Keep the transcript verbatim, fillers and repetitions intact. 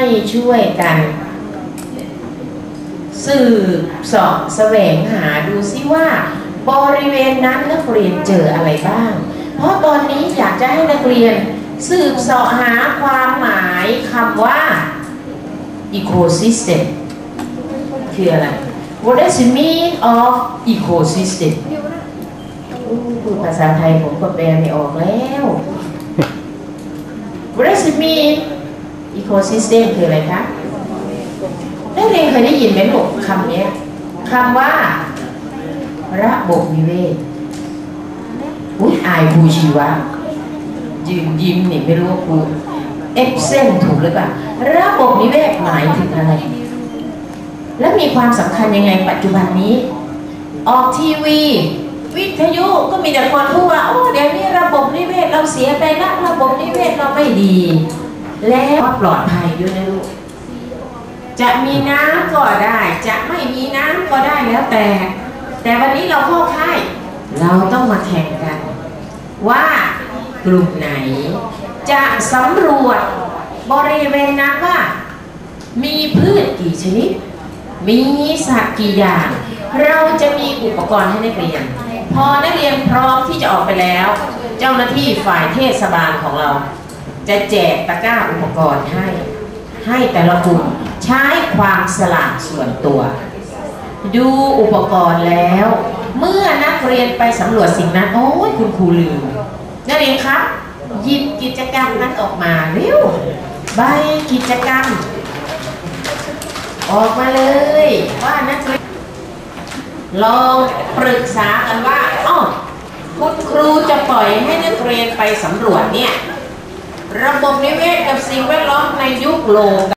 ให้ช่วยกันสืบเสาะแสวงหาดูซิว่าบริเวณนั้นนักเรียนเจออะไรบ้างเพราะตอนนี้อยากจะให้นักเรียนสืบเสาะหาความหมายคำว่า ecosystem คืออะไร What does it mean of ecosystem พูดภาษาไทยผมก็แปลไม่ออกแล้ว What does it mean ecosystem คืออะไรคะนักเรียนเคยได้ยินไหมลูกคำนี้คำว่าระบบนิเวศอุ้ยอายครูชีวะยืนยิ้มนี่ไม่รู้ว่าครูเอฟเซนถูกหรือเปล่าระบบนิเวศหมายถึงอะไรและมีความสำคัญยังไงปัจจุบันนี้ออกทีวีวิทยุก็มีแต่คนพูดว่าโอ้เดี๋ยวนี้ระบบนิเวศเราเสียไปละระบบนิเวศเราไม่ดีแล้วปลอดภัยด้วยนะลูกจะมีน้ำก็ได้จะไม่มีน้ำก็ได้แล้วแต่แต่วันนี้เราเข้าค่ายเราต้องมาแข่งกันว่ากลุ่มไหนจะสำรวจบริเวณนั้นว่ามีพืชกี่ชนิดมีสัตว์กี่อย่างเราจะมีอุปกรณ์ให้นักเรียนพอนักเรียนพร้อมที่จะออกไปแล้วเจ้าหน้าที่ฝ่ายเทศบาลของเราจะแจกตะกร้าอุปกรณ์ให้ให้แต่ละกลุ่มใช้ความฉลาดส่วนตัวดูอุปกรณ์แล้วเมื่อนักเรียนไปสำรวจสิ่งนั้นโอ้ยคุณครูลืมนักเรียนครับหยิบกิจกรรมนั้นออกมาเร็วใบกิจกรรมออกมาเลยว่านักเรียนลองปรึกษากันว่าอ้อคุณครูจะปล่อยให้นักเรียนไปสำรวจเนี่ยระบบนิเวศกับสิ่งแวดล้อมในยุคโลก